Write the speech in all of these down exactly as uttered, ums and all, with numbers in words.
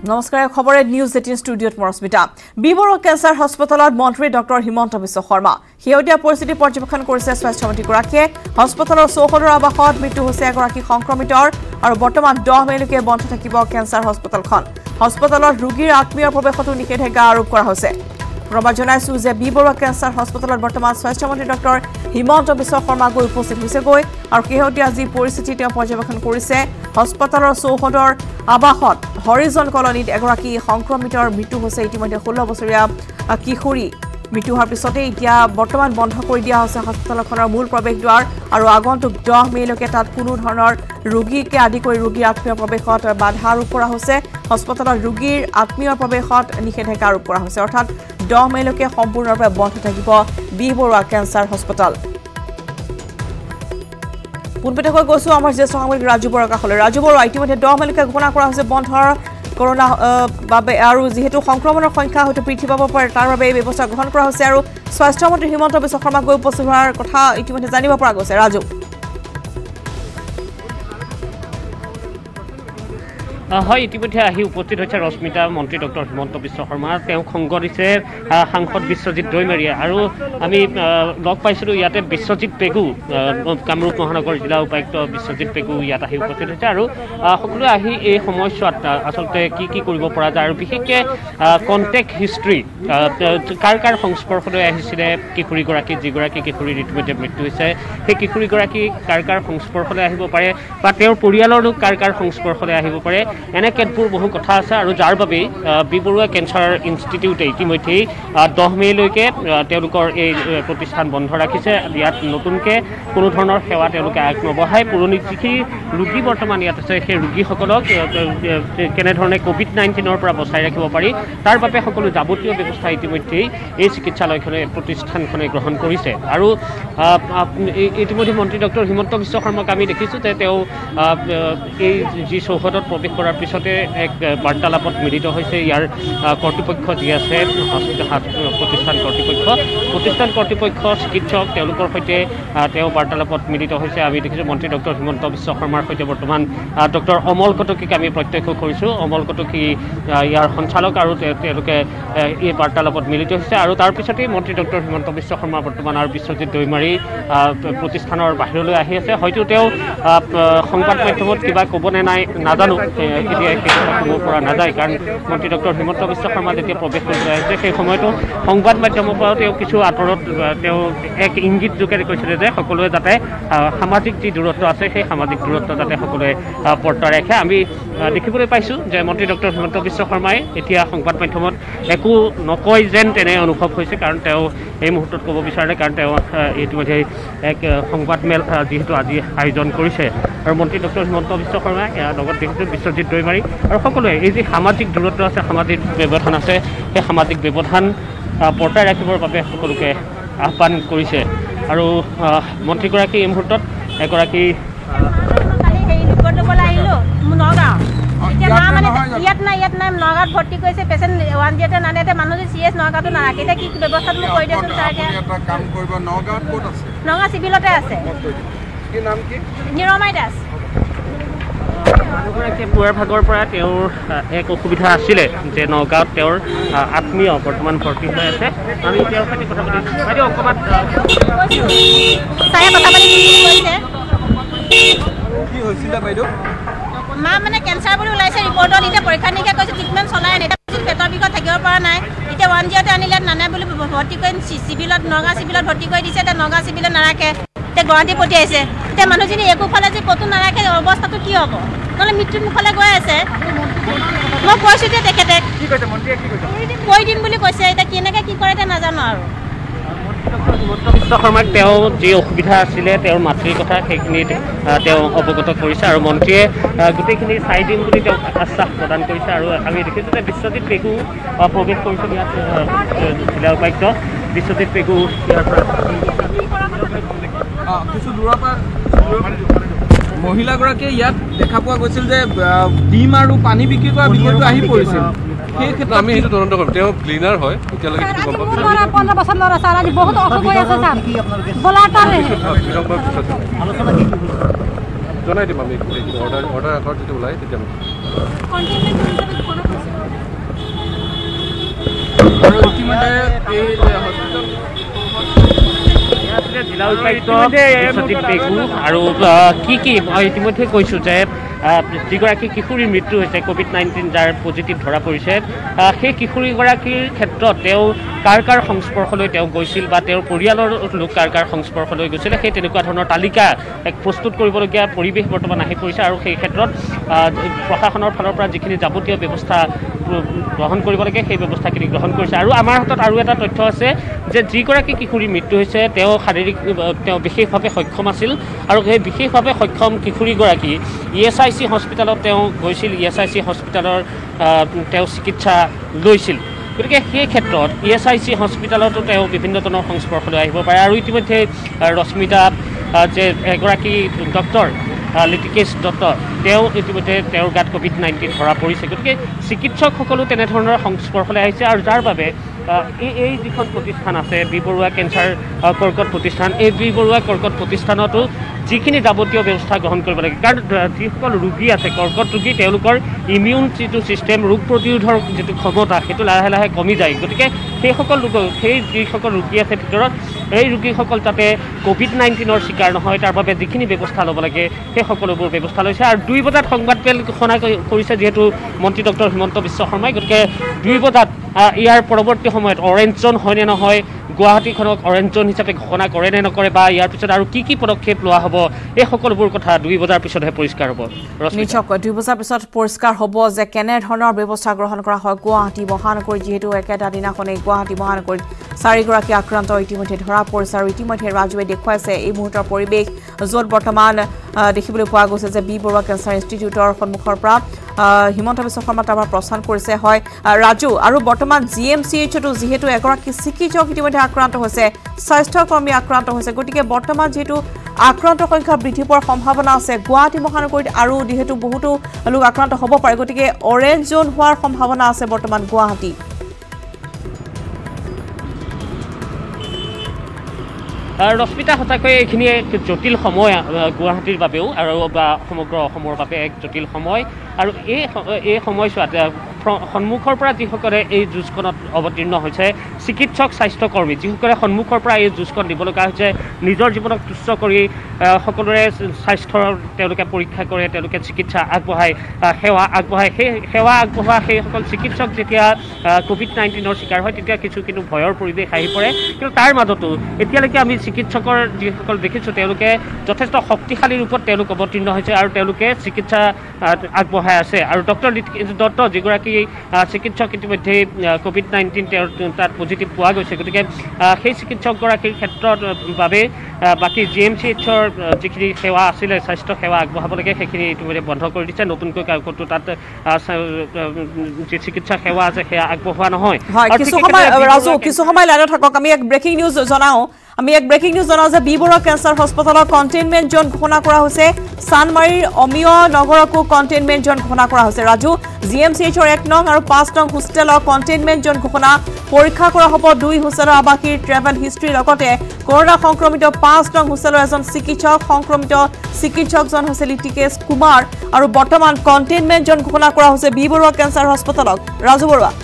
নমস্কাৰ খবৰে news eighteen ষ্টুডিঅ'ত মৰস্মিতা বিবৰুৱা কেঞ্চাৰ হস্পিটেলত মন্ত্ৰী ডক্টৰ হিমন্ত বিশ্ব শৰ্মা হিয়তীয়া পৰিস্থিতি পৰ্যবেক্ষণ কৰিছে স্বাস্থ্য মন্ত্ৰীগৰাকীয়ে হস্পিটেলৰ চৌহদৰ আৱাসত মৃত্যু হৈছে এগৰাকী সংক্ৰমিতৰ আৰু বৰ্তমান দহ মেলৈকে বন্ধ থাকিব কেঞ্চাৰ হস্পিটেলখন হস্পিটেলত ৰোগীৰ আত্মীয়ৰ প্ৰৱেশতো নিষেধাজ্ঞা আৰোপ কৰা হৈছে প্ৰবাদ জনাইছো যে বিবৰুৱা কেঞ্চাৰ হস্পিটেলত বৰ্তমান স্বাস্থ্য মন্ত্ৰী ডক্টৰ হিমন্ত বিশ্ব শৰ্মা গৈ উপস্থিত হৈছে গৈ আৰু হিয়তীয়া যি পৰিস্থিতি তেওঁ পৰ্যবেক্ষণ কৰিছে হস্পিটেলৰ চৌহদৰ আৱাসত হৰিজন কলনীত এগৰাকী সংক্ৰমিতৰ মৃত্যু হৈছে ইতিমধ্যে ষোল্ল বছৰীয়া কিশোৰী মৃত্যু হোৱাৰ পিছতে এতিয়া বৰ্তমান বন্ধ কৰি দিয়া হৈছে হস্পিটেলখনৰ মূল প্ৰৱেশদ্বাৰ আৰু আগন্তুক দহ মেলৈকে তাত কোনো ধৰণৰ ৰোগীকে আদি কৰি ৰোগীৰ আত্মীয় প্ৰৱেশত বাধা আৰোপ কৰা হৈছে হস্পিটেলত ৰোগীৰ আত্মীয় প্ৰৱেশত নিষেধাজ্ঞা আৰোপ কৰা হৈছে অৰ্থাৎ দহ মেলৈকে সম্পূৰ্ণৰূপে বন্ধ থাকিব বিবৰুৱা কেঞ্চাৰ হস্পিটেল পুনপেটকৈ গৈছো আমাৰ জ্যেষ্ঠ সাংবাদিক ৰাজু বৰুৱাৰ কাষলৈ ৰাজু বৰুৱা ইতিমধ্যে দহ মেলৈকে ঘোষণা কৰা হৈছে বন্ধৰ কৰোনা বাবে আৰু যেহেতু সংক্ৰমণৰ সংখ্যা হয়তো বৃদ্ধি পাব পাৰে তাৰ বাবে এই ব্যৱস্থা গ্ৰহণ কৰা হৈছে আৰু স্বাস্থ্য মন্ত্ৰী হিমন্ত বিশ্ব শৰ্মা গৈ উপস্থিত হোৱাৰ কথা ইতিমধ্যে জানিব পৰা গৈছে ৰাজু হয় ইতিমধ্যে আহি উপস্থিত হৈছে ৰশ্মিতা মন্ত্ৰী ডক্টৰ হিমন্ত বিশ্ব শৰ্মা তেওঁক সংগ দিছে সাংসদ বিশ্বজিৎ দৈমাৰীয়ে আৰু আমি লগ পাইছিলোঁ ইয়াতে বিশ্বজিৎ পেগু কামৰূপ মহানগৰ জিলা উপায়ুক্ত বিশ্বজিৎ পেগু ইয়াত আহি উপস্থিত হৈছে আৰু সকলোৱে আহি এই সময়ছোৱাত আচলতে কি কি কৰিব পৰা যায় আৰু বিশেষকৈ কণ্টেক্ট হিষ্ট্ৰী কাৰ কাৰ সংস্পৰ্শলৈ আহিছিলে কিশোৰীগৰাকী যিগৰাকী কিশোৰীৰ ইতিমধ্যে মৃত্যু হৈছে সেই কিশোৰীগৰাকী কাৰ কাৰ সংস্পৰ্শলৈ আহিব পাৰে বা তেওঁৰ পৰিয়ালৰ লোক কাৰ কাৰ সংস্পৰ্শলৈ আহিব পাৰে এনে কেতবোৰ বহু কথা আছে আৰু যাৰ বাবে বিবৰুৱা কেঞ্চাৰ ইনষ্টিটিউটে ইতিমধ্যেই দহ মেলৈকে তেওঁলোকৰ এই প্ৰতিষ্ঠান বন্ধ ৰাখিছে ইয়াত নতুনকৈ কোনো ধৰণৰ সেৱা তেওঁলোকে আগ নবঢ়ায় পুৰণি যিখিনি ৰোগী বৰ্তমান ইয়াত আছে সেই ৰোগীসকলক কেনেধৰণে ক'ভিড নাইণ্টিনৰ পৰা বচাই ৰাখিব পাৰি তাৰ বাবে সকলো যাৱতীয় ব্যৱস্থা ইতিমধ্যেই এই চিকিৎসালয়খনে প্ৰতিষ্ঠানখনে গ্ৰহণ কৰিছে আৰু ইতিমধ্যে মন্ত্ৰী ডক্টৰ হিমন্ত বিশ্ব শৰ্মাক আমি দেখিছোঁ যে তেওঁ এই যি চৌহদত প্ৰৱেশ কৰাৰ পিছতে এক বাৰ্তালাপত মিলিত হৈছে ইয়াৰ কৰ্তৃপক্ষ যি আছে প্ৰতিষ্ঠান কৰ্তৃপক্ষ প্ৰতিষ্ঠান কৰ্তৃপক্ষ চিকিৎসক তেওঁলোকৰ সৈতে তেওঁ বাৰ্তালাপত মিলিত হৈছে আমি দেখিছোঁ মন্ত্ৰী ডক্টৰ হিমন্ত বিশ্ব শৰ্মাৰ সৈতে বৰ্তমান ডক্টৰ অমল কটকীক আমি প্ৰত্যক্ষ কৰিছোঁ অমল কটকী ইয়াৰ সঞ্চালক আৰু তেওঁলোকে এই বাৰ্তালাপত মিলিত হৈছে আৰু তাৰপিছতেই মন্ত্ৰী ডক্টৰ হিমন্ত বিশ্ব শৰ্মা বৰ্তমান আৰু বিশ্বজিৎ দৈমাৰী প্ৰতিষ্ঠানৰ বাহিৰলৈ আহি আছে হয়তো তেওঁ সংবাদ মাধ্যমত কিবা ক'বনে নাই নাজানো এতিয়া সেই কথা ক'ব পৰা নাযায় কাৰণ মন্ত্ৰী ডক্টৰ হিমন্ত বিশ্ব শৰ্মা যেতিয়া প্ৰৱেশ কৰিবলৈ আহিছে সেই সময়তো সংবাদ মাধ্যমৰ পৰাও তেওঁ কিছু আঁতৰত তেওঁ এক ইংগিত যোগেৰে কৈছিলে যে সকলোৱে যাতে সামাজিক যি দূৰত্ব আছে সেই সামাজিক দূৰত্ব যাতে সকলোৱে বৰ্তাই ৰাখে আমি দেখিবলৈ পাইছোঁ যে মন্ত্ৰী ডক্টৰ হিমন্ত বিশ্ব শৰ্মাই এতিয়া সংবাদ মাধ্যমত একো নকয় যেন তেনে অনুভৱ হৈছে কাৰণ তেওঁ এই মুহূৰ্তত ক'ব বিচাৰে কাৰণ তেওঁ ইতিমধ্যে এক সংবাদমেল যিহেতু আজি আয়োজন কৰিছে আৰু মন্ত্ৰী ডক্টৰ হিমন্ত বিশ্ব শৰ্মাই ইয়াৰ লগত দেখিছোঁ বিশ্বজিৎ দৈমাৰী আৰু সকলোৱে এই যি সামাজিক দূৰত্ব আছে সামাজিক ব্যৱধান আছে সেই সামাজিক ব্যৱধান বৰ্তাই ৰাখিবৰ বাবে সকলোকে আহ্বান কৰিছে আৰু মন্ত্ৰীগৰাকী এই মুহূৰ্তত এগৰাকী ইয়াত নাই ইয়াত নাই নগাঁৱত ভৰ্তি কৰিছে পেচেণ্ট ওৱান জিৰ'তে নানে মানুহ যে চি এছ নগাঁৱতো নাৰাখে এতিয়া কি ব্যৱস্থাটো মোক কৰি দিয়কচোন নগাঁও চিভিলতে আছে নিৰমাই দাস মানুহগৰাকীয়ে পুৱাৰ ভাগৰ পৰা তেওঁৰ এক অসুবিধা আছিলে যে নগাঁৱত তেওঁৰ আত্মীয় বৰ্তমান ভৰ্তি হৈ আছে আমি তেওঁৰ সৈতে কথা পাতিছোঁ বাইদেউ অকণমান কি হৈছিলে বাইদেউ মা মানে কেঞ্চাৰ বুলি ওলাইছে ৰিপৰ্টত এতিয়া পৰীক্ষা নিৰীক্ষা কৰিছে ট্ৰিটমেণ্ট চলাই নাই পেটৰ বিষত থাকিব পৰা নাই এতিয়া ওৱান জিৰ'তে আনিলে নানে বুলি ভৰ্তি কৰি চিভিলত নগাঁও চিভিলত ভৰ্তি কৰি দিছে এতিয়া নগাঁও চিভিলত নাৰাখে এতিয়া গুৱাহাটী পঠিয়াইছে এতিয়া মানুহজনী একোফালে যে ক'তো নাৰাখে অৱস্থাটো কি হ'ব নহ'লে মৃত্যুৰ মুখলৈ গৈ আছে মই কৈছোঁ যে তেখেতে কৈ দিম বুলি কৈছে এতিয়া কেনেকৈ কি কৰে এতিয়া নাজানো আৰু হিমন্ত বিশ্ব শৰ্মাক তেওঁ যি অসুবিধা আছিলে তেওঁৰ মাতৃৰ কথা সেইখিনিত তেওঁ অৱগত কৰিছে আৰু মন্ত্ৰীয়ে গোটেইখিনি চাই দিম বুলি তেওঁক আশ্বাস প্ৰদান কৰিছে আৰু আমি দেখিছোঁ যে বিশ্বজিৎ পেগু প্ৰৱেশ কৰিছে ইয়াত জিলা উপায়ুক্ত বিশ্বজিৎ পেগু ইয়াৰ পৰা কিছু দূৰৰ পৰা মহিলাগৰাকীয়ে ইয়াত দেখা পোৱা গৈছিল যে ডিম আৰু পানী বিক্ৰী কৰা বিষয়টো আহি পৰিছিল সেই ক্ষেত্ৰত আমি সেইটো তদন্ত কৰিম তেওঁ ক্লিনাৰ হয় এতিয়ালৈকে সেইটো গম পাম পোন্ধৰ বছৰ ল'ৰা ছাৰ আজি বহুত অসুখ হৈ আছে ছাৰ বলাৰ তাৰে জনাই দিম আমি অৰ্ডাৰ অৰ্ডাৰ আগত যেতিয়া ওলাই তেতিয়া এই যে হস্পিটেল জিলা উপায়ুক্ত বিশ্বজিৎ পেগু আৰু কি কি মই ইতিমধ্যে কৈছোঁ যে যিগৰাকী কিশোৰীৰ মৃত্যু হৈছে কোভিড নাইণ্টিন যাৰ পজিটিভ ধৰা পৰিছে সেই কিশোৰীগৰাকীৰ ক্ষেত্ৰত তেওঁ কাৰ কাৰ সংস্পৰ্শলৈ তেওঁ গৈছিল বা তেওঁৰ পৰিয়ালৰ লোক কাৰ কাৰ সংস্পৰ্শলৈ গৈছিলে সেই তেনেকুৱা ধৰণৰ তালিকা এক প্ৰস্তুত কৰিবলগীয়া পৰিৱেশ বৰ্তমান আহি পৰিছে আৰু সেই ক্ষেত্ৰত প্ৰশাসনৰ ফালৰ পৰা যিখিনি যাৱতীয় ব্যৱস্থা গ্ৰহণ কৰিব লাগে সেই ব্যৱস্থাখিনি গ্ৰহণ কৰিছে আৰু আমাৰ হাতত আৰু এটা তথ্য আছে যে যিগৰাকী কিশোৰীৰ মৃত্যু হৈছে তেওঁ শাৰীৰিক তেওঁ বিশেষভাৱে সক্ষম আছিল আৰু সেই বিশেষভাৱে সক্ষম কিশোৰীগৰাকী ই এছ আই চি হস্পিটেলত তেওঁ গৈছিল ই এছ আই চি হস্পিটেলৰ তেওঁ চিকিৎসা লৈছিল গতিকে সেই ক্ষেত্ৰত ই এছ আই চি হস্পিটেলতো তেওঁ বিভিন্ন ধৰণৰ সংস্পৰ্শলৈ আহিব পাৰে আৰু ইতিমধ্যে ৰশ্মিতা যে এগৰাকী ডক্টৰ লিটিকেশ দত্ত তেওঁ ইতিমধ্যে তেওঁৰ গাত কোভিড নাইণ্টিন ধৰা পৰিছে গতিকে চিকিৎসকসকলো তেনেধৰণৰ সংস্পৰ্শলৈ আহিছে আৰু যাৰ বাবে এই এই যিখন প্ৰতিষ্ঠান আছে বি বৰুৱা কেঞ্চাৰ কৰ্কট প্ৰতিষ্ঠান এই বি বৰুৱা কৰ্কট প্ৰতিষ্ঠানতো যিখিনি যাৱতীয় ব্যৱস্থা গ্ৰহণ কৰিব লাগে কাৰণ যিসকল ৰোগী আছে কৰ্কট ৰোগী তেওঁলোকৰ ইমিউন যিটো ছিষ্টেম ৰোগ প্ৰতিৰোধৰ যিটো ক্ষমতা সেইটো লাহে লাহে কমি যায় গতিকে সেইসকল লোক সেই যিসকল ৰোগী আছে ভিতৰত এই ৰোগীসকল যাতে কোভিড নাইণ্টিনৰ চিকাৰ নহয় তাৰ বাবে যিখিনি ব্যৱস্থা ল'ব লাগে সেই সকলোবোৰ ব্যৱস্থা লৈছে আৰু দুই বজাত সংবাদমেল ঘোষণা কৰিছে যিহেতু মন্ত্ৰী ডক্টৰ হিমন্ত বিশ্ব শৰ্মাই গতিকে দুই বজাত ইয়াৰ পৰৱৰ্তী সময়ত অৰেঞ্জ জ'ন হয় নে নহয় গুৱাহাটীখনক অৰেঞ্জ জ'ন হিচাপে ঘোষণা কৰে নে নকৰে বা ইয়াৰ পিছত আৰু কি কি পদক্ষেপ লোৱা হ'ব এই সকলোবোৰ কথা দুই বজাৰ পিছতহে পৰিষ্কাৰ হ'ব নিশ্চয়কৈ দুই বজাৰ পিছত পৰিষ্কাৰ হ'ব যে কেনেধৰণৰ ব্যৱস্থা গ্ৰহণ কৰা হয় গুৱাহাটী মহানগৰীত যিহেতু একেটা দিনাখনেই গুৱাহাটী মহানগৰীত চাৰিগৰাকী আক্ৰান্ত ইতিমধ্যে ধৰা পৰিছে আৰু ইতিমধ্যে ৰাজুৱে দেখুৱাইছে এই মুহূৰ্তৰ পৰিৱেশ য'ত বৰ্তমান দেখিবলৈ পোৱা গৈছে যে বি বৰুৱা কেঞ্চাৰ ইনষ্টিটিউটৰ সন্মুখৰ পৰা হিমন্ত বিশ্ব শৰ্মা তাৰ পৰা প্ৰস্থান কৰিছে হয় ৰাজু আৰু বৰ্তমান জি এম চি এইচতো যিহেতু এগৰাকী চিকিৎসক ইতিমধ্যে আক্ৰান্ত হৈছে স্বাস্থ্যকৰ্মী আক্ৰান্ত হৈছে গতিকে বৰ্তমান যিহেতু আক্ৰান্ত সংখ্যা বৃদ্ধি পোৱাৰ সম্ভাৱনা আছে গুৱাহাটী মহানগৰীত আৰু যিহেতু বহুতো লোক আক্ৰান্ত হ'ব পাৰে গতিকে অৰেঞ্জ জ'ন হোৱাৰ সম্ভাৱনা আছে বৰ্তমান গুৱাহাটী ৰশ্মিতা সঁচাকৈ এইখিনি এক জটিল সময় গুৱাহাটীৰ বাবেও আৰু বা সমগ্ৰ অসমৰ বাবে এক জটিল সময় আৰু এই এই সময়ছোৱাত সন্মুখৰ পৰা যিসকলে এই যুঁজখনত অৱতীৰ্ণ হৈছে চিকিৎসক স্বাস্থ্যকৰ্মী যিসকলে সন্মুখৰ পৰা এই যুঁজখন দিব লগা হৈছে নিজৰ জীৱনক তুচ্ছ কৰি সকলোৰে স্বাস্থ্যৰ তেওঁলোকে পৰীক্ষা কৰে তেওঁলোকে চিকিৎসা আগবঢ়ায় সেৱা আগবঢ়ায় সেই সেৱা আগবঢ়োৱা সেইসকল চিকিৎসক যেতিয়া কোভিড নাইণ্টিনৰ চিকাৰ হয় তেতিয়া কিছু কিন্তু ভয়ৰ পৰিৱেশ আহি পৰে কিন্তু তাৰ মাজতো এতিয়ালৈকে আমি চিকিৎসকৰ যিসকল দেখিছোঁ তেওঁলোকে যথেষ্ট শক্তিশালী ৰূপত তেওঁলোক অৱতীৰ্ণ হৈছে আৰু তেওঁলোকে চিকিৎসা আগবঢ়াই আছে আৰু ডক্টৰ লিটিকেশ দত্ত যিগৰাকী চিকিৎসক ইতিমধ্যে কোভিড নাইণ্টিন তেওঁৰ তাত পজিটিভ পোৱা গৈছে গতিকে সেই চিকিৎসকগৰাকীৰ ক্ষেত্ৰত বাবে বাকী জি এম চি এইচৰ যিখিনি সেৱা আছিলে স্বাস্থ্য সেৱা আগবঢ়াব লাগে সেইখিনি ইতিমধ্যে বন্ধ কৰি দিছে নতুনকৈ ক'তো তাত যি চিকিৎসা সেৱা আছে সেয়া আগবঢ়োৱা নহয় কিছু সময় লাইনত থাকক আমি এক ব্ৰেকিং নিউজ জনাওঁ আমি এক ব্ৰেকিং নিউজ জনাওঁ যে বি বৰুৱা কেঞ্চাৰ হস্পিটেলৰ কণ্টেইনমেণ্ট জ'ন ঘোষণা কৰা হৈছে চানমাৰীৰ অমিয় নগৰকো কণ্টেইনমেণ্ট জ'ন ঘোষণা কৰা হৈছে ৰাজু জি এম চি এইচৰ এক নং আৰু পাঁচ নং হোষ্টেলৰ কণ্টেইনমেণ্ট জ'ন ঘোষণা পৰীক্ষা কৰা হ'ব দুই হোষ্টেলৰ আৱাসীৰ ট্ৰেভেল হিষ্ট্ৰীৰ লগতে কৰোণা সংক্ৰমিত পাঁচ নং হোষ্টেলৰ এজন চিকিৎসক সংক্ৰমিত চিকিৎসকজন হৈছে লিটিকেশ কুমাৰ আৰু বৰ্তমান কণ্টেইনমেণ্ট জ'ন ঘোষণা কৰা হৈছে বি বৰুৱা কেঞ্চাৰ হস্পিটেলক ৰাজু বৰুৱা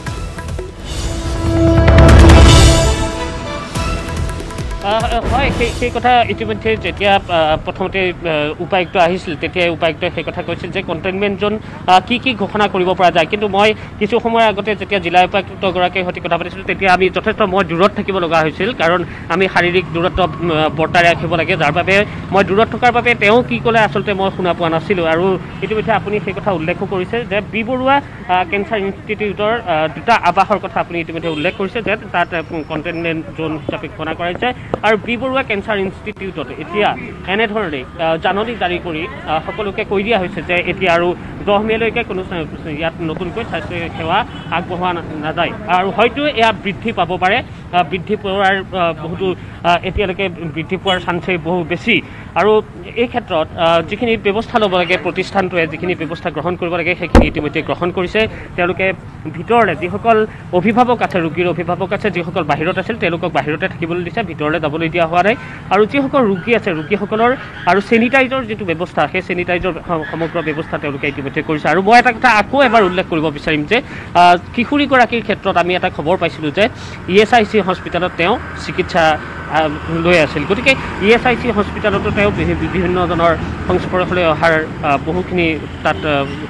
হয় সেই সেই কথা ইতিমধ্যে যেতিয়া প্ৰথমতে উপায়ুক্ত আহিছিল তেতিয়া উপায়ুক্তই সেই কথা কৈছিল যে কণ্টেইনমেণ্ট জ'ন কি কি ঘোষণা কৰিব পৰা যায় কিন্তু মই কিছু সময়ৰ আগতে যেতিয়া জিলা উপায়ুক্তগৰাকীৰ সৈতে কথা পাতিছিলোঁ তেতিয়া আমি যথেষ্ট মই দূৰত থাকিব লগা হৈছিল কাৰণ আমি শাৰীৰিক দূৰত্ব বৰ্তাই ৰাখিব লাগে যাৰ বাবে মই দূৰত থকাৰ বাবে তেওঁ কি ক'লে আচলতে মই শুনা পোৱা নাছিলোঁ আৰু ইতিমধ্যে আপুনি সেই কথা উল্লেখো কৰিছে যে বি বৰুৱা কেঞ্চাৰ ইনষ্টিটিউটৰ দুটা আৱাসৰ কথা আপুনি ইতিমধ্যে উল্লেখ কৰিছে যে তাত কণ্টেইনমেণ্ট জ'ন হিচাপে ঘোষণা কৰা হৈছে আৰু বি বৰুৱা কেঞ্চাৰ ইনষ্টিটিউটত এতিয়া এনেধৰণে জাননী জাৰি কৰি সকলোকে কৈ দিয়া হৈছে যে এতিয়া আৰু দহ মেলৈকে কোনো ইয়াত নতুনকৈ স্বাস্থ্য সেৱা আগবঢ়োৱা নাযায় আৰু হয়তো এয়া বৃদ্ধি পাব পাৰে বৃদ্ধি পোৱাৰ বহুতো এতিয়ালৈকে বৃদ্ধি পোৱাৰ চান্সেই বহু বেছি আৰু এই ক্ষেত্ৰত যিখিনি ব্যৱস্থা ল'ব লাগে প্ৰতিষ্ঠানটোৱে যিখিনি ব্যৱস্থা গ্ৰহণ কৰিব লাগে সেইখিনি ইতিমধ্যে গ্ৰহণ কৰিছে তেওঁলোকে ভিতৰলৈ যিসকল অভিভাৱক আছে ৰোগীৰ অভিভাৱক আছে যিসকল বাহিৰত আছিল তেওঁলোকক বাহিৰতে থাকিবলৈ দিছে ভিতৰলৈ যাবলৈ দিয়া হোৱা নাই আৰু যিসকল ৰোগী আছে ৰোগীসকলৰ আৰু চেনিটাইজৰ যিটো ব্যৱস্থা সেই চেনিটাইজৰ সমগ্ৰ ব্যৱস্থা তেওঁলোকে ইতিমধ্যে কৰিছে আৰু মই এটা কথা আকৌ এবাৰ উল্লেখ কৰিব বিচাৰিম যে কিশোৰীগৰাকীৰ ক্ষেত্ৰত আমি এটা খবৰ পাইছিলোঁ যে ই এছ আই চি হস্পিটেলত তেওঁ চিকিৎসা লৈ আছিল গতিকে ই এছ আই চি হস্পিটেলতো তেওঁ বিভিন্নজনৰ সংস্পৰ্শলৈ অহাৰ বহুখিনি তাত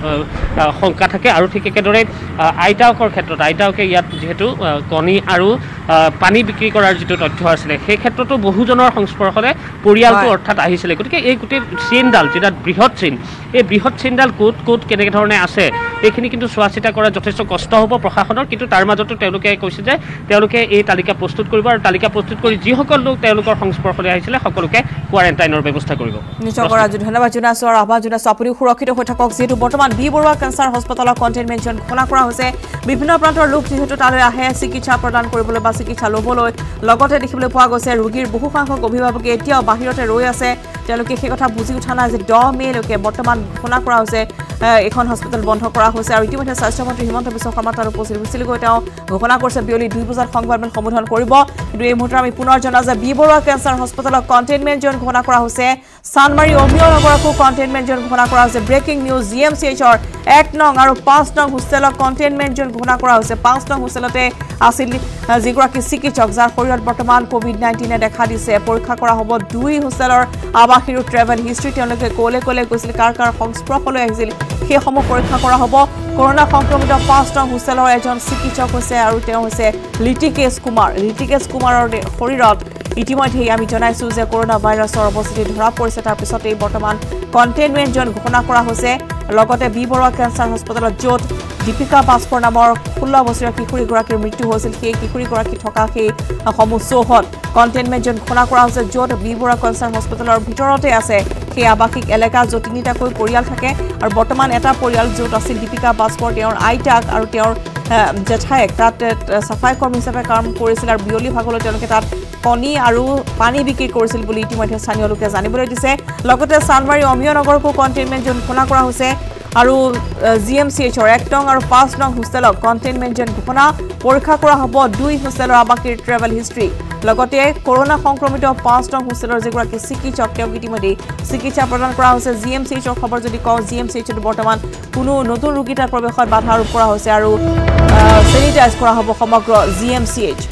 শংকা থাকে আৰু ঠিক একেদৰে আইতাকৰ ক্ষেত্ৰত আইতাকে ইয়াত যিহেতু কণী আৰু পানী বিক্ৰী কৰাৰ যিটো তথ্য আছিলে সেই ক্ষেত্ৰতো বহুজনৰ সংস্পৰ্শলৈ পৰিয়ালটো অৰ্থাৎ আহিছিলে গতিকে এই গোটেই চেইনডাল যিডাল বৃহৎ চেইন এই বৃহৎ চেইনডাল ক'ত ক'ত কেনেকৈ ধৰণে আছে এইখিনি কিন্তু চোৱা চিতা কৰা যথেষ্ট কষ্ট হ'ব প্ৰশাসনৰ কিন্তু তাৰ মাজতো তেওঁলোকে কৈছে যে তেওঁলোকে এই তালিকা প্ৰস্তুত কৰিব আৰু তালিকা প্ৰস্তুত কৰি যিসকল লোক তেওঁলোকৰ সংস্পৰ্শলৈ আহিছিলে সকলোকে কোৱাৰেণ্টাইনৰ ব্যৱস্থা কৰিব নিশ্চয় ৰাজু ধন্যবাদ জনাইছোঁ আৰু আহ্বান জনাইছোঁ আপুনি সুৰক্ষিত হৈ থাকক যিহেতু বৰ্তমান বি বৰুৱা কেঞ্চাৰ হস্পিটেলৰ কণ্টেইনমেণ্ট জ'ন ঘোষণা কৰা হৈছে বিভিন্ন প্ৰান্তৰ লোক যিহেতু তালৈ আহে চিকিৎসা প্ৰদান কৰিবলৈ বা চিকিৎসা ল'বলৈ লগতে দেখিবলৈ পোৱা গৈছে ৰোগীৰ বহু সংখ্যক অভিভাৱকে এতিয়াও বাহিৰতে ৰৈ আছে তেওঁলোকে সেই কথা বুজি উঠা নাই যে দহ মে'লৈকে বৰ্তমান ঘোষণা কৰা হৈছে এখন হস্পিটেল বন্ধ কৰা হৈছে আৰু ইতিমধ্যে স্বাস্থ্যমন্ত্ৰী হিমন্ত বিশ্ব শৰ্মা তাত উপস্থিত হৈছিল গৈ তেওঁ ঘোষণা কৰিছে বিয়লি দুই বজাত সংবাদমেল সম্বোধন কৰিব কিন্তু এই মুহূৰ্তত আমি পুনৰ জনাওঁ যে বি বৰুৱা কেঞ্চাৰ হস্পিটেলত কণ্টেইনমেণ্ট জ'ন ঘোষণা কৰা হৈছে চানমাৰী অমিয় নগৰকো কণ্টেইনমেণ্ট জ'ন ঘোষণা কৰা হৈছে breaking news G M C এইচৰ এক নং আৰু পাঁচ নং হোষ্টেলত কণ্টেইনমেণ্ট জ'ন ঘোষণা কৰা হৈছে পাঁচ নং হোষ্টেলতে আছিল যিগৰাকী চিকিৎসক যাৰ শৰীৰত বৰ্তমান কোভিড নাইণ্টিনে দেখা দিছে পৰীক্ষা কৰা হ'ব দুই হোষ্টেলৰ আৱাসী আৰু ট্ৰেভেল হিষ্ট্ৰী তেওঁলোকে ক'লে ক'লে গৈছিল কাৰ কাৰ সংস্পৰ্শলৈ আহিছিল সেইসমূহ পৰীক্ষা কৰা হ'ব কৰোনা সংক্ৰমিত পাঁচ নং হোষ্টেলৰ এজন চিকিৎসক হৈছে আৰু তেওঁ হৈছে লিটিকেশ কুমাৰ লিটিকেশ কুমাৰৰ শৰীৰত ইতিমধ্যেই আমি জনাইছোঁ যে কৰোনা ভাইৰাছৰ অৱস্থিতি ধৰা পৰিছে তাৰ পিছতেই বৰ্তমান কণ্টেইনমেণ্ট জ'ন ঘোষণা কৰা হৈছে লগতে বি বৰুৱা কেঞ্চাৰ হস্পিটেলত য'ত দীপিকা পাছপৰ নামৰ ষোল্ল বছৰীয়া কিশোৰীগৰাকীৰ মৃত্যু হৈছিল সেই কিশোৰীগৰাকী থকা সেই সমূহ চৌহদ কণ্টেইনমেণ্ট জ'ন ঘোষণা কৰা হৈছে য'ত বি বৰুৱা কেঞ্চাৰ হস্পিটেলৰ ভিতৰতে আছে সেই আৱাসিক এলেকা য'ত তিনিটাকৈ পৰিয়াল থাকে আৰু বৰ্তমান এটা পৰিয়াল য'ত আছিল দীপিকা পাছপৰ তেওঁৰ আইতাক আৰু তেওঁৰ জেঠায়েক তাত চাফাই কৰ্মী হিচাপে কাম কৰিছিল আৰু বিয়লি ভাগলৈ তেওঁলোকে তাত কণী আৰু পানী বিক্ৰী কৰিছিল বুলি ইতিমধ্যে স্থানীয় লোকে জানিবলৈ দিছে লগতে চানমাৰী অমিয় নগৰকো কণ্টেইনমেণ্ট জ'ন ঘোষণা কৰা হৈছে আৰু জি এম চি এইচৰ এক নং আৰু পাঁচ নং হোষ্টেলক কণ্টেইনমেণ্ট জ'ন ঘোষণা পৰীক্ষা কৰা হ'ব দুই হোষ্টেলৰ আৱাসীৰ ট্ৰেভেল হিষ্ট্ৰী লগতে কৰোনা সংক্ৰমিত পাঁচ নং হোষ্টেলৰ যিগৰাকী চিকিৎসক তেওঁক ইতিমধ্যে চিকিৎসা প্ৰদান কৰা হৈছে জি এম চি এইচৰ খবৰ যদি কওঁ জি এম চি এইচত বৰ্তমান কোনো নতুন ৰোগী তাত প্ৰৱেশত বাধা আৰোপ কৰা হৈছে আৰু চেনিটাইজ কৰা হ'ব সমগ্ৰ জি এম চি এইচ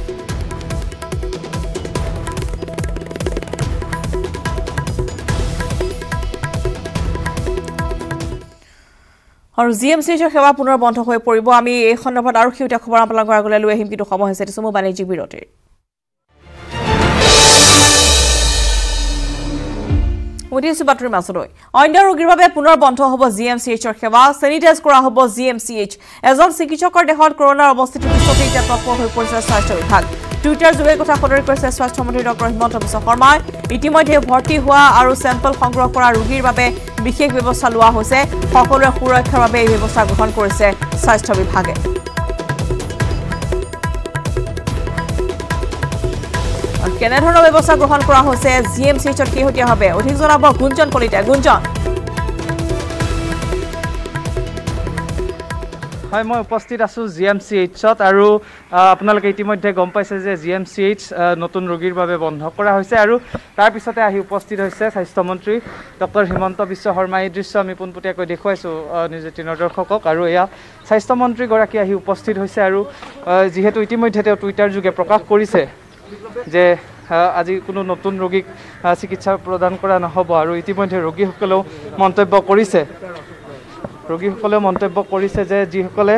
আৰু জি এম চি এইচৰ সেৱা পুনৰ বন্ধ হৈ পৰিব আমি এই সন্দৰ্ভত আৰু শেহতীয়া খবৰ আপোনালোকৰ আগলৈ লৈ আহিম কিন্তু সময় হৈছে চমু বাণিজ্যিক বিৰতিৰ উঠিছো বাতৰি মাজলৈ অন্য ৰোগীৰ বাবে পুনৰ বন্ধ হ'ব জি এম চি এইচৰ সেৱা চেনিটাইজ কৰা হ'ব জি এম চি এইচ এজন চিকিৎসকৰ দেহত কৰোনাৰ অৱস্থিতিৰ পিছতে এতিয়া তৎপৰ হৈ পৰিছে স্বাস্থ্য বিভাগ টুইটাৰ যোগে কথা সদৰি কৰিছে স্বাস্থ্যমন্ত্ৰী ডক্টৰ হিমন্ত বিশ্ব শৰ্মাই ইতিমধ্যে ভৰ্তি হোৱা আৰু চেম্পল সংগ্ৰহ কৰা ৰোগীৰ বাবে বিশেষ ব্যৱস্থা লোৱা হৈছে সকলোৰে সুৰক্ষাৰ বাবে এই ব্যৱস্থা গ্ৰহণ কৰিছে স্বাস্থ্য বিভাগে কেনেধৰণৰ ব্যৱস্থা গ্ৰহণ কৰা হৈছে জি এম চি এইচত শেহতীয়াভাৱে অধিক জনাব গুঞ্জন কলিতা গুঞ্জন হয় মই উপস্থিত আছোঁ জি এম চি এইচত আৰু আপোনালোকে ইতিমধ্যে গম পাইছে যে জি এম চি এইচ নতুন ৰোগীৰ বাবে বন্ধ কৰা হৈছে আৰু তাৰ পিছতে আহি উপস্থিত হৈছে স্বাস্থ্যমন্ত্ৰী ডক্টৰ হিমন্ত বিশ্ব শৰ্মা এই দৃশ্য আমি পোনপটীয়াকৈ দেখুৱাইছোঁ নিউজ এইটিনৰ দৰ্শকক আৰু এয়া স্বাস্থ্যমন্ত্ৰীগৰাকী আহি উপস্থিত হৈছে আৰু যিহেতু ইতিমধ্যে তেওঁ টুইটাৰ যোগে প্ৰকাশ কৰিছে যে আজি কোনো নতুন ৰোগীক চিকিৎসা প্ৰদান কৰা নহ'ব আৰু ইতিমধ্যে ৰোগীসকলেও মন্তব্য কৰিছে ৰোগীসকলেও মন্তব্য কৰিছে যে যিসকলে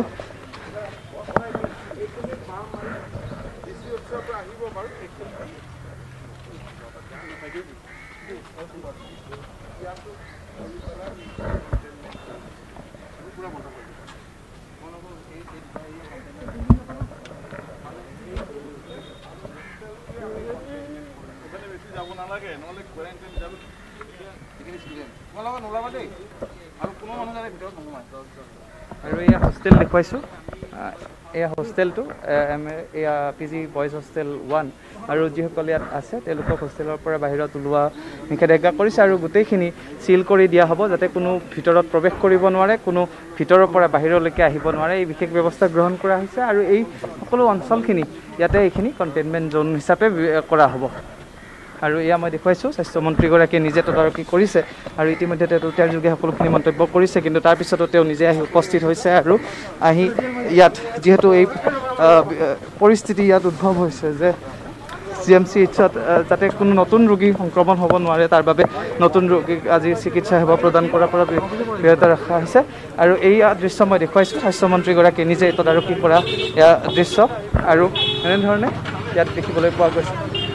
আৰু এয়া হোষ্টেল দেখুৱাইছোঁ এয়া হোষ্টেলটো এম এয়া P G boys hostel one আৰু যিসকল ইয়াত আছে তেওঁলোকক হোষ্টেলৰ পৰা বাহিৰত ওলোৱা নিষেধাজ্ঞা কৰিছে আৰু গোটেইখিনি চিল কৰি দিয়া হ'ব যাতে কোনো ভিতৰত প্ৰৱেশ কৰিব নোৱাৰে কোনো ভিতৰৰ পৰা বাহিৰলৈকে আহিব নোৱাৰে এই বিশেষ ব্যৱস্থা গ্ৰহণ কৰা হৈছে আৰু এই সকলো অঞ্চলখিনি ইয়াতে এইখিনি কণ্টেইনমেণ্ট জোন হিচাপে কৰা হ'ব আৰু এয়া মই দেখুৱাইছোঁ স্বাস্থ্যমন্ত্ৰীগৰাকীয়ে নিজে তদাৰকি কৰিছে আৰু ইতিমধ্যে তেওঁ টুইটাৰ যোগে সকলোখিনি মন্তব্য কৰিছে কিন্তু তাৰপিছতো তেওঁ নিজে আহি উপস্থিত হৈছে আৰু আহি ইয়াত যিহেতু এই পৰিস্থিতি ইয়াত উদ্ভৱ হৈছে যে জি এম চি এইচত যাতে কোনো নতুন ৰোগী সংক্ৰমণ হ'ব নোৱাৰে তাৰ বাবে নতুন ৰোগীক আজি চিকিৎসা সেৱা প্ৰদান কৰাৰ পৰা বিৰত ৰখা হৈছে আৰু এই দৃশ্য মই দেখুৱাইছোঁ স্বাস্থ্যমন্ত্ৰীগৰাকীয়ে নিজে তদাৰকি কৰা এয়া দৃশ্য আৰু এনেধৰণে ইয়াত দেখিবলৈ পোৱা গৈছে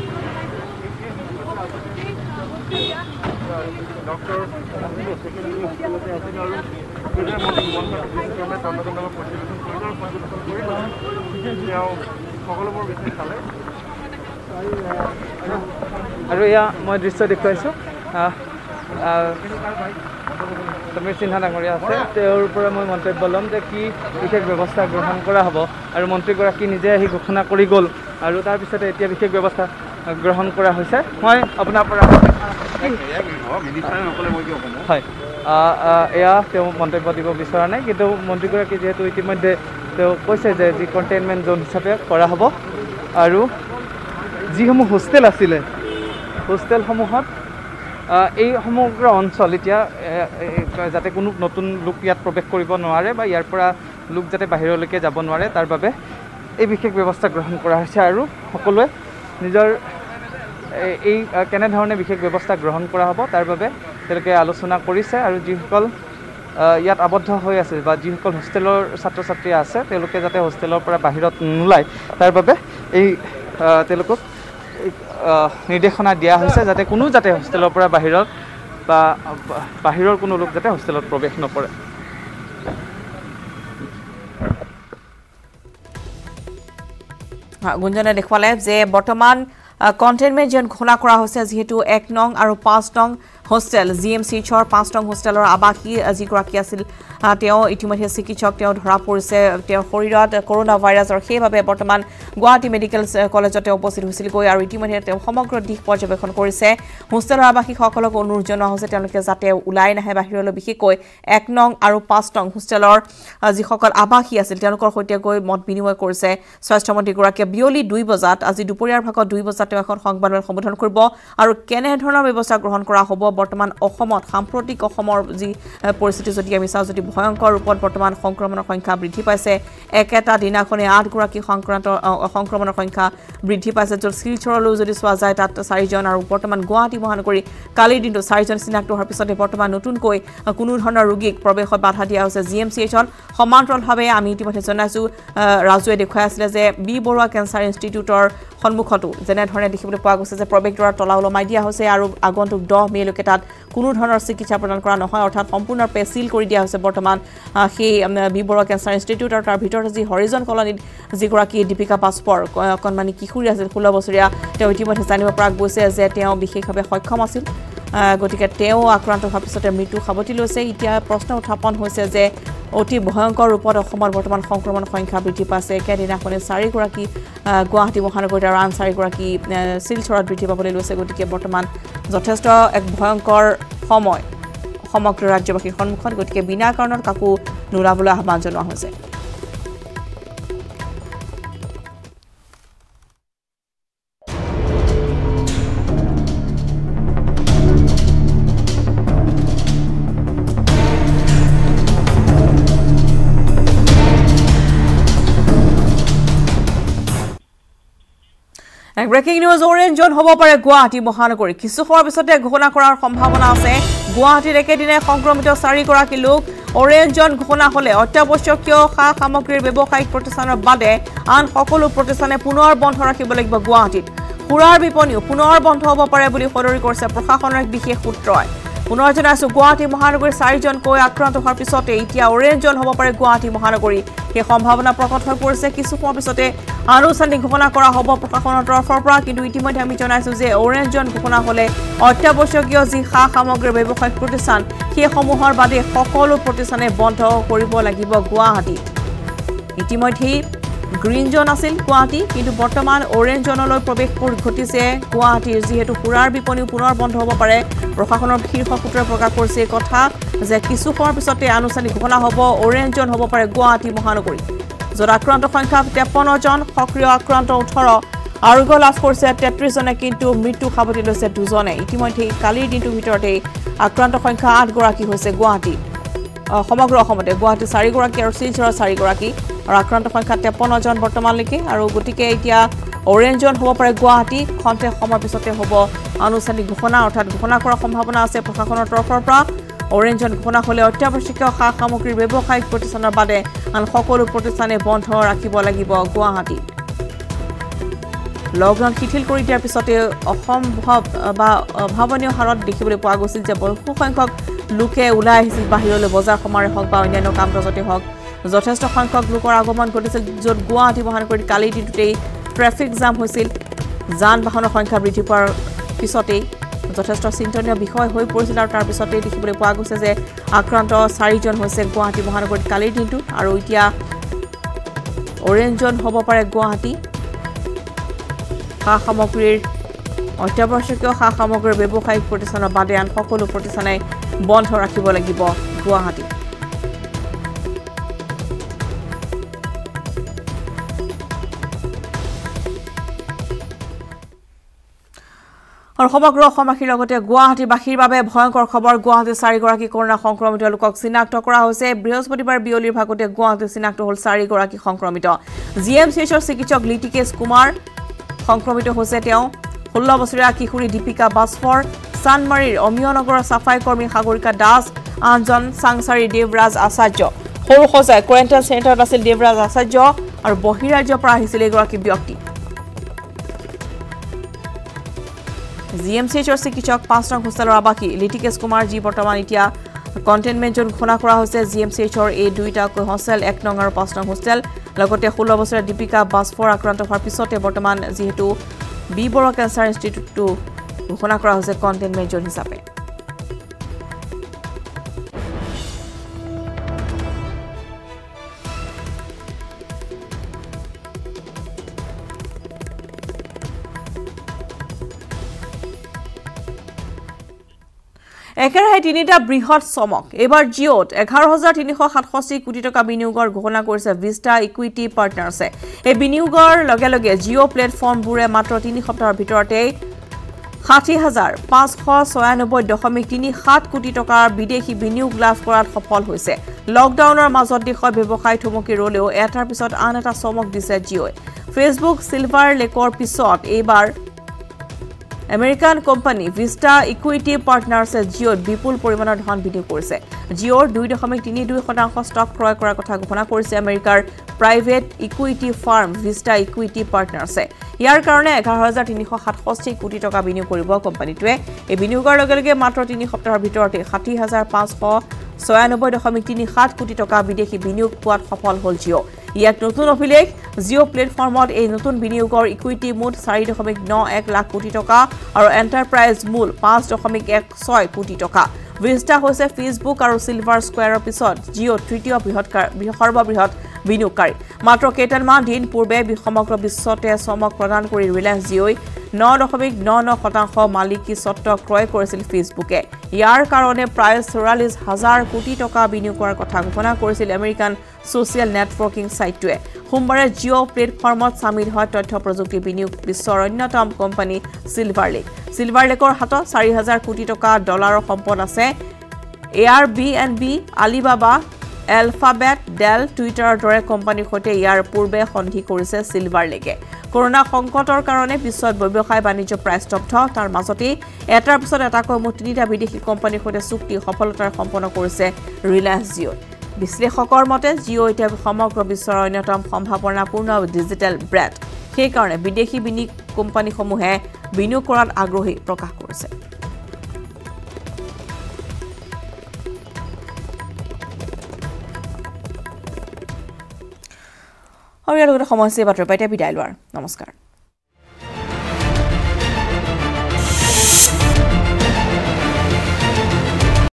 ডক্টৰ সকলোবোৰ বিষয় চালে আৰু এয়া মই দৃশ্য দেখুৱাইছোঁ সমীৰ সিনহা ডাঙৰীয়া আছে তেওঁৰ পৰা মই মন্তব্য ল'ম যে কি বিশেষ ব্যৱস্থা গ্ৰহণ কৰা হ'ব আৰু মন্ত্ৰীগৰাকী নিজে আহি ঘোষণা কৰি গ'ল আৰু তাৰপিছতে এতিয়া বিশেষ ব্যৱস্থা গ্ৰহণ কৰা হৈছে মই আপোনাৰ পৰা হয় এয়া তেওঁ মন্তব্য দিব বিচৰা নাই কিন্তু মন্ত্ৰীগৰাকী যিহেতু ইতিমধ্যে তেওঁ কৈছে যে যি কণ্টেইনমেণ্ট জোন হিচাপে কৰা হ'ব আৰু যিসমূহ হোষ্টেল আছিলে হোষ্টেলসমূহত এই সমগ্ৰ অঞ্চল এতিয়া যাতে কোনো নতুন লোক ইয়াত প্ৰৱেশ কৰিব নোৱাৰে বা ইয়াৰ পৰা লোক যাতে বাহিৰলৈকে যাব নোৱাৰে তাৰ বাবে এই বিশেষ ব্যৱস্থা গ্ৰহণ কৰা হৈছে আৰু সকলোৱে নিজৰ এই কেনেধৰণে বিশেষ ব্যৱস্থা গ্ৰহণ কৰা হ'ব তাৰ বাবে তেওঁলোকে আলোচনা কৰিছে আৰু যিসকল ইয়াত আবদ্ধ হৈ আছে বা যিসকল হোষ্টেলৰ ছাত্ৰ ছাত্ৰী আছে তেওঁলোকে যাতে হোষ্টেলৰ পৰা বাহিৰত নোলায় তাৰ বাবে এই তেওঁলোকক নিৰ্দেশনা দিয়া হৈছে যাতে কোনো যাতে হোষ্টেলৰ পৰা বাহিৰত বা বাহিৰৰ কোনো লোক যাতে হোষ্টেলত প্ৰৱেশ নকৰে গুঞ্জনে দেখুৱালে যে বৰ্তমান কণ্টেইনমেণ্ট জোন ঘোষণা কৰা হৈছে যিহেতু এক নং আৰু পাঁচ নং হোষ্টেল জি এম চি এইচৰ পাঁচ নং হোষ্টেলৰ আৱাসী যিগৰাকী আছিল তেওঁ ইতিমধ্যে চিকিৎসক তেওঁ ধৰা পৰিছে তেওঁৰ শৰীৰত কৰোনা ভাইৰাছৰ সেইবাবে বৰ্তমান গুৱাহাটী মেডিকেল কলেজতে উপস্থিত হৈছিলগৈ আৰু ইতিমধ্যে তেওঁ সমগ্ৰ দিশ পৰ্যবেক্ষণ কৰিছে হোষ্টেলৰ আৱাসীসকলক অনুৰোধ জনোৱা হৈছে তেওঁলোকে যাতে ওলাই নাহে বাহিৰলৈ বিশেষকৈ এক নং আৰু পাঁচ নং হোষ্টেলৰ যিসকল আৱাসী আছিল তেওঁলোকৰ সৈতে গৈ মত বিনিময় কৰিছে স্বাস্থ্যমন্ত্ৰীগৰাকীয়ে বিয়লি দুই বজাত আজি দুপৰীয়াৰ ভাগত দুই বজাত তেওঁ এখন সংবাদমেল সম্বোধন কৰিব আৰু কেনেধৰণৰ ব্যৱস্থা গ্ৰহণ কৰা হ'ব বৰ্তমান অসমত সাম্প্ৰতিক অসমৰ যি পৰিস্থিতি যদি আমি চাওঁ যদি ভয়ংকৰ ৰূপত বৰ্তমান সংক্ৰমণৰ সংখ্যা বৃদ্ধি পাইছে একেটা দিনাখনে আঠগৰাকী সংক্ৰান্ত সংক্ৰমণৰ সংখ্যা বৃদ্ধি পাইছে য'ত শিলচৰলৈ যদি চোৱা যায় তাত চাৰিজন আৰু বৰ্তমান গুৱাহাটী মহানগৰী কালিৰ দিনটো চাৰিজন চিনাক্ত হোৱাৰ পিছতে বৰ্তমান নতুনকৈ কোনো ধৰণৰ ৰোগীক প্ৰৱেশত বাধা দিয়া হৈছে জি এম চি এইচত সমান্তৰালভাৱে আমি ইতিমধ্যে জনাইছোঁ ৰাজুৱে দেখুৱাই আছিলে যে বি বৰুৱা কেঞ্চাৰ ইনষ্টিটিউটৰ সন্মুখতো যেনেধৰণে দেখিবলৈ পোৱা গৈছে যে প্ৰৱেশদ্বাৰৰ তলা ওলমাই দিয়া হৈছে আৰু আগন্তুক দহ মে'লৈকে তাত কোনো ধৰণৰ চিকিৎসা প্ৰদান কৰা নহয় অৰ্থাৎ সম্পূৰ্ণৰূপে চিল কৰি দিয়া হৈছে বৰ্তমান সেই বি বৰুৱা কেঞ্চাৰ ইনষ্টিটিউট আৰু তাৰ ভিতৰত যি হৰিজন কলনীত যিগৰাকী দীপিকা পাছপৰ অকণমানি কিশোৰী আছিল ষোল্ল বছৰীয়া তেওঁ ইতিমধ্যে জানিব পৰা গৈছে যে তেওঁ বিশেষভাৱে সক্ষম আছিল গতিকে তেওঁ আক্ৰান্ত হোৱাৰ পিছতে মৃত্যু সাৱটি লৈছে এতিয়া প্ৰশ্ন উত্থাপন হৈছে যে অতি ভয়ংকৰ ৰূপত অসমত বৰ্তমান সংক্ৰমণৰ সংখ্যা বৃদ্ধি পাইছে একেদিনাখনে চাৰিগৰাকী গুৱাহাটী মহানগৰীত আৰু আন চাৰিগৰাকী শিলচৰত বৃদ্ধি পাবলৈ লৈছে গতিকে বৰ্তমান যথেষ্ট এক ভয়ংকৰ সময় সমগ্ৰ ৰাজ্যবাসীৰ সন্মুখত গতিকে বিনা কাৰণত কাকো নোলাবলৈ আহ্বান জনোৱা হৈছে ব্ৰেকিং নিউজ অৰেঞ্জ জোন হ'ব পাৰে গুৱাহাটী মহানগৰী কিছু সময়ৰ পিছতে ঘোষণা কৰাৰ সম্ভাৱনা আছে গুৱাহাটীৰ একেদিনে সংক্ৰমিত চাৰিগৰাকী লোক অৰেঞ্জ জোন ঘোষণা হ'লে অত্যাৱশ্যকীয় সা সামগ্ৰীৰ ব্যৱসায়িক প্ৰতিষ্ঠানৰ বাদে আন সকলো প্ৰতিষ্ঠানে পুনৰ বন্ধ ৰাখিব লাগিব গুৱাহাটীত সুৰাৰ বিপণীও পুনৰ বন্ধ হ'ব পাৰে বুলি সদৰি কৰিছে প্ৰশাসনৰ এক বিশেষ সূত্ৰই পুনৰ জনাইছো গুৱাহাটী মহানগৰীৰ চাৰিজনকৈ আক্ৰান্ত হোৱাৰ পিছতে এতিয়া অৰেঞ্জ জোন হ'ব পাৰে গুৱাহাটী মহানগৰী সেই সম্ভাৱনা প্ৰকট হৈ পৰিছে কিছু সময়ৰ পিছতে আনুষ্ঠানিক ঘোষণা কৰা হ'ব প্ৰশাসনৰ তৰফৰ পৰা কিন্তু ইতিমধ্যে আমি জনাইছো যে অৰেঞ্জ জোন ঘোষণা হ'লে অত্যাৱশ্যকীয় যি সা সামগ্ৰীৰ ব্যৱসায়িক প্ৰতিষ্ঠান সেইসমূহৰ বাদে সকলো প্ৰতিষ্ঠানে বন্ধ কৰিব লাগিব গুৱাহাটীত ইতিমধ্যেই গ্ৰীণ জোন আছিল গুৱাহাটী কিন্তু বৰ্তমান অৰেঞ্জ জোনলৈ প্ৰৱেশ ঘটিছে গুৱাহাটীৰ যিহেতু সুৰাৰ বিপণী পুনৰ বন্ধ হ'ব পাৰে প্ৰশাসনৰ শীৰ্ষ সূত্ৰই প্ৰকাশ কৰিছে এই কথা যে কিছু সময়ৰ পিছতে আনুষ্ঠানিক ঘোষণা হ'ব অৰেঞ্জ জোন হ'ব পাৰে গুৱাহাটী মহানগৰী য'ত আক্ৰান্ত সংখ্যা তেপন্ন জন সক্ৰিয় আক্ৰান্ত ওঠৰ আৰোগ্য লাভ কৰিছে তেত্ৰিশ জনে কিন্তু মৃত্যু সাৱটি লৈছে দুজনে ইতিমধ্যে কালিৰ দিনটোৰ ভিতৰতে আক্ৰান্ত সংখ্যা আঠ গৰাকী হৈছে গুৱাহাটী সমগ্ৰ অসমতে গুৱাহাটী চাৰি গৰাকী আৰু শিলচৰৰ চাৰি গৰাকী আৰু আক্ৰান্ত সংখ্যা তেপন্ন জন বৰ্তমানলৈকে আৰু গতিকে এতিয়া অৰেঞ্জ জোন হ'ব পাৰে গুৱাহাটী খন্তে সময়ৰ পিছতে হ'ব আনুষ্ঠানিক ঘোষণা অৰ্থাৎ ঘোষণা কৰাৰ সম্ভাৱনা আছে প্ৰশাসনৰ তৰফৰ পৰা অৰেঞ্জ জোন ঘোষণা হ'লে অত্যাৱশ্যকীয় সা সামগ্ৰীৰ ব্যৱসায়িক প্ৰতিষ্ঠানৰ বাদে আন সকলো প্ৰতিষ্ঠানে বন্ধ ৰাখিব লাগিব গুৱাহাটী লকডাউন শিথিল কৰি দিয়াৰ পিছতে অসম্ভৱ বা অভাৱনীয় হাৰত দেখিবলৈ পোৱা গৈছিল যে বহু সংখ্যক লোকে ওলাই আহিছিল বাহিৰলৈ বজাৰ সমাৰে হওক বা অন্যান্য কাম কাজতে হওক যথেষ্ট সংখ্যক লোকৰ আগমন ঘটিছিল য'ত গুৱাহাটী মহানগৰীত কালিৰ দিনটোতেই ট্ৰেফিক জাম হৈছিল যান বাহনৰ সংখ্যা বৃদ্ধি পোৱাৰ পিছতেই যথেষ্ট চিন্তনীয় বিষয় হৈ পৰিছিল আৰু তাৰ পিছতেই দেখিবলৈ পোৱা গৈছে যে আক্ৰান্ত চাৰিজন হৈছে গুৱাহাটী মহানগৰীত কালিৰ দিনটো আৰু এতিয়া অৰেঞ্জ জোন হ'ব পাৰে গুৱাহাটী সা সামগ্ৰীৰ অত্যাৱশ্যকীয় সা সামগ্ৰীৰ ব্যৱসায়িক প্ৰতিষ্ঠানৰ বাদে আন সকলো প্ৰতিষ্ঠানে বন্ধ ৰাখিব লাগিব গুৱাহাটী আৰু সমগ্ৰ অসমবাসীৰ লগতে গুৱাহাটীবাসীৰ বাবে ভয়ংকৰ খবৰ গুৱাহাটীৰ চাৰিগৰাকী কৰোনা সংক্ৰমিত লোকক চিনাক্ত কৰা হৈছে বৃহস্পতিবাৰ বিয়লিৰ ভাগতে গুৱাহাটী চিনাক্ত হ'ল চাৰিগৰাকী সংক্ৰমিত জি এম চি এইচৰ চিকিৎসক লিটিকেশ কুমাৰ সংক্ৰমিত হৈছে তেওঁ ষোল্ল বছৰীয়া কিশোৰী দীপিকা বাছফৰ চানমাৰীৰ অমিয়নগৰৰ চাফাই কৰ্মী সাগৰিকা দাস আনজন চাংচাৰী দেৱৰাজ আচাৰ্য সৰু সজাই কোৱাৰেণ্টাইন চেণ্টাৰত আছিল দেৱৰাজ আচাৰ্য আৰু বহিৰাজ্যৰ পৰা আহিছিল এগৰাকী ব্যক্তি জি এম চি এইচৰ চিকিৎসক পাঁচ নং হোষ্টেলৰ আৱাসী লিটিকেশ কুমাৰ যি বৰ্তমান এতিয়া কণ্টেইনমেণ্ট জোন ঘোষণা কৰা হৈছে জি এম চি এইচৰ এই দুইটাকৈ হোষ্টেল এক নং আৰু পাঁচ নং হোষ্টেল লগতে ষোল্ল বছৰীয়া দীপিকা বাছফৰ আক্ৰান্ত হোৱাৰ পিছতে বৰ্তমান যিহেতু বি বৰুৱা কেঞ্চাৰ ইনষ্টিটিউটটো ঘোষণা কৰা হৈছে কণ্টেইনমেণ্ট জোন হিচাপে একেৰাহে তিনিটা বৃহৎ চমক এবাৰ জিঅ'ত এঘাৰ হাজাৰ তিনিশ সাতষষ্ঠি কোটি টকা বিনিয়োগৰ ঘোষণা কৰিছে ভিষ্টা ইকুইটি পাৰ্টনাৰ্ছে এই বিনিয়োগৰ লগে লগে জিঅ' প্লেটফৰ্মবোৰে মাত্ৰ তিনি সপ্তাহৰ ভিতৰতে ষাঠি হাজাৰ পাঁচশ ছয়ানব্বৈ দশমিক তিনি সাত কোটি টকাৰ বিদেশী বিনিয়োগ লাভ কৰাত সফল হৈছে লকডাউনৰ মাজত দেশৰ ব্যৱসায় থমকি ৰলেও এটাৰ পিছত আন এটা চমক দিছে জিঅ'ই ফেচবুক চিলভাৰ লেকৰ পিছত এইবাৰ আমেৰিকান কোম্পানী ভিষ্টা ইকুইটি পাৰ্টনাৰ্ছে জিঅ'ত বিপুল পৰিমাণৰ ধন বিনিয়োগ কৰিছে জিঅ'ৰ দুই দশমিক তিনি দুই শতাংশ ষ্টক ক্ৰয় কৰাৰ কথা ঘোষণা কৰিছে আমেৰিকাৰ private equity firm Vista Equity পাৰ্টনাৰ্ছে ইয়াৰ কাৰণে এঘাৰ হাজাৰ তিনিশ সাতষষ্ঠি কোটি টকা বিনিয়োগ কৰিব কোম্পানীটোৱে এই বিনিয়োগৰ লগে লগে মাত্ৰ তিনি সপ্তাহৰ ভিতৰতে ষাঠি হাজাৰ পাঁচশ ছয়ানব্বৈ দশমিক তিনি সাত কোটি টকা বিদেশী বিনিয়োগ পোৱাত সফল হ'ল জিঅ' ইয়াক নতুন অভিলেখ জিঅ' প্লেটফৰ্মত এই নতুন বিনিয়োগৰ ইকুইটি মুঠ চাৰি দশমিক ন এক লাখ কোটি টকা আৰু এণ্টাৰপ্ৰাইজ মূল পাঁচ দশমিক এক ছয় কোটি টকা ভিষ্টা হৈছে ফেচবুক আৰু চিলভাৰ স্কোৱাৰৰ পিছত জিঅ' তৃতীয় বৃহৎ সৰ্ববৃহৎ বিনিয়োগকাৰী মাত্ৰ কেইটামান দিন পূৰ্বে সমগ্ৰ বিশ্বতে চমক প্ৰদান কৰি ৰিলায়েন্স জিঅ'ই ন দশমিক ন ন শতাংশ মালিকী স্বত্ব ক্ৰয় কৰিছিল ফেচবুকে ইয়াৰ কাৰণে প্ৰায় চৌৰাল্লিছ হাজাৰ কোটি টকা বিনিয়োগ কৰাৰ কথা ঘোষণা কৰিছিল আমেৰিকান ছ'চিয়েল নেটৱৰ্কিং ছাইটটোৱে সোমবাৰে জিঅ' প্লেটফৰ্মত চামিল হয় তথ্য প্ৰযুক্তি বিনিয়োগ বিশ্বৰ অন্যতম কোম্পানী চিলভাৰ লেক চিলভাৰ লেকৰ হাতত চাৰি হাজাৰ কোটি টকা ডলাৰৰ সম্পদ আছে Airbnb Alibaba Alphabet Dell টুইটাৰৰ দৰে কোম্পানীৰ সৈতে ইয়াৰ পূৰ্বে সন্ধি কৰিছে চিলভাৰ লেকে কৰোনা সংকটৰ কাৰণে বিশ্বত ব্যৱসায় বাণিজ্য প্ৰায় স্তব্ধ তাৰ মাজতে এটাৰ পিছত এটাকৈ মুঠ তিনিটা বিদেশী কোম্পানীৰ সৈতে চুক্তি সফলতাৰে সম্পন্ন কৰিছে ৰিলায়েন্স জিঅ' বিশ্লেষকৰ মতে জিঅ' এতিয়া সমগ্ৰ বিশ্বৰ অন্যতম সম্ভাৱনাপূৰ্ণ ডিজিটেল ব্ৰেণ্ড সেইকাৰণে বিদেশী বিনিয়োগ কোম্পানীসমূহে বিনিয়োগ কৰাত আগ্ৰহী প্ৰকাশ কৰিছে আৰু ইয়াৰ লগতে সময় আছে বাতৰি পাই বিদায় লোৱাৰ নমস্কাৰ